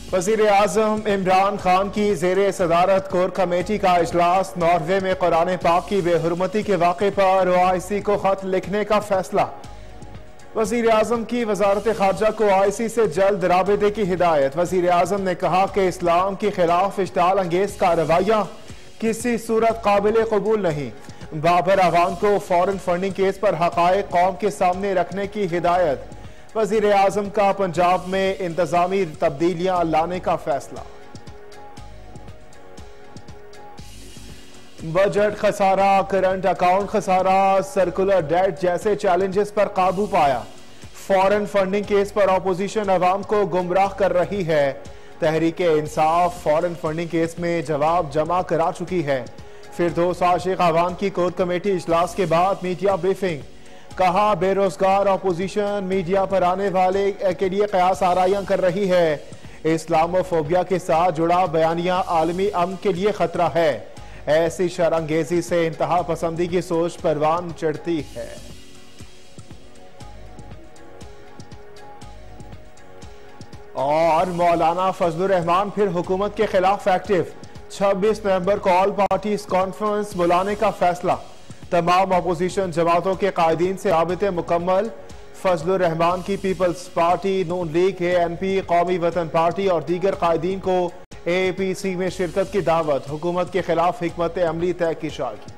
वज़ीर-ए-आज़म इमरान खान की ज़ेरे सदारत कोर कमेटी का इजलास। नॉर्वे में कुरान पाक की बेहुरमती के वाक़े पर OIC को खत लिखने का फैसला। वज़ीर-ए-आज़म की वज़ारत ख़ारजा को OIC से जल्द राबिते की हिदायत। वज़ीर-ए-आज़म ने कहा कि इस्लाम के खिलाफ इश्ताल अंगेज कार्रवाइयाँ किसी सूरत काबिल कबूल नहीं। बाबर अवान को फॉरेन फंडिंग केस पर हक़ाइक़ कौम के सामने रखने की हिदायत। वज़ीर-ए-आज़म का पंजाब में इंतजामी तब्दीलियां लाने का फैसला। बजट खसारा, करंट अकाउंट खसारा, सर्कुलर डेट जैसे चैलेंजेस पर काबू पाया। फॉरेन फंडिंग केस पर अपोजिशन अवाम को गुमराह कर रही है। Tehreeke Insaf foreign funding case में जवाब जमा करा चुकी है। फिरदौस आशिक अवान की कोर कमेटी इजलास के बाद मीडिया ब्रीफिंग। कहा बेरोजगार अपोजिशन मीडिया पर आने वाले के लिए कयास आराइयां कर रही है। इस्लामोफोबिया के साथ जुड़ा बयानिया आलमी अमन के लिए खतरा है। ऐसी शरअंगेजी से इंतहा पसंदी की सोच परवान चढ़ती है। और मौलाना फजलुर रहमान फिर हुकूमत के खिलाफ एक्टिव। 26 नवंबर को ऑल पार्टीज कॉन्फ्रेंस बुलाने का फैसला। तमाम अपोजिशन जमातों के कायदीन से राबिते मुकम्मल। फजलुर रहमान की peoples party, Noon league, ANP, Qaumi वतन पार्टी और दीगर कायदीन को AAPC में शिरकत की दावत। हुकूमत के खिलाफ हिकमत अमली तय की जाएगी।